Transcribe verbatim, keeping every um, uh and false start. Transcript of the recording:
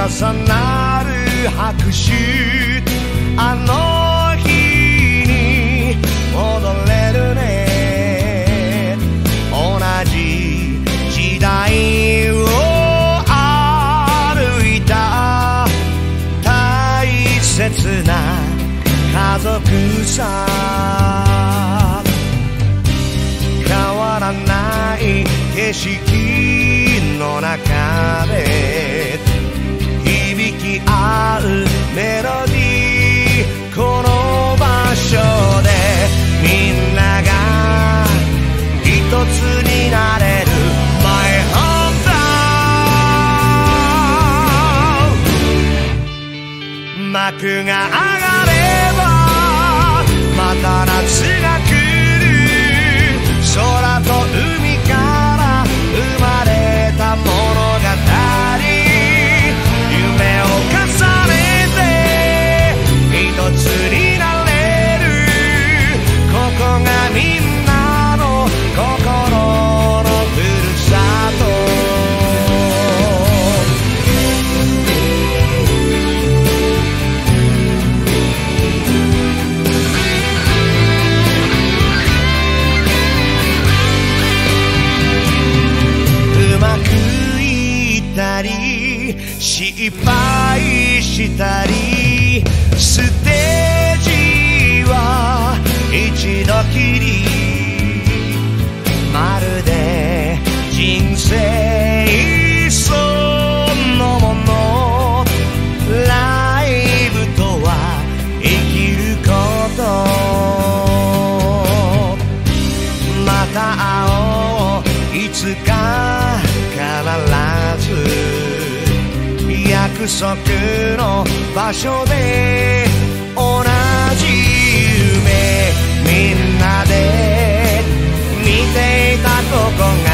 重なる拍手、あの日に戻れるね。同じ時代を歩いた大切な家族さ。変わらない景色の中で響き合うメロディー、この場所でみんなが一つになれる My hometown。 幕が上がればまた夏が来る。空と海から生まれた物語、夢を重ねて一つになれる。ここがみんなの心のふるさと。うまくいったり失敗したり、ステージは一度きり。まるで人生そのもの。ライブとは生きること。また会おういつか必ず。約束の場所で同じ夢、みんなで見ていたここが